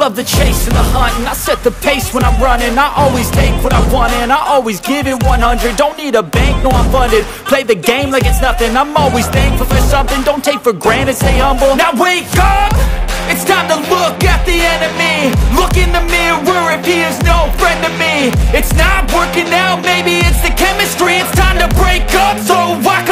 love the chase and the hunt, and I set the pace when I'm running. I always take what I want and I always give it 100. Don't need a bank, no I'm funded. Play the game like it's nothing. I'm always thankful for something. Don't take for granted, stay humble. Now wake up! It's time to look at the enemy. Look in the mirror if he is no friend to me. It's not working out, maybe it's the chemistry. It's time to break up so I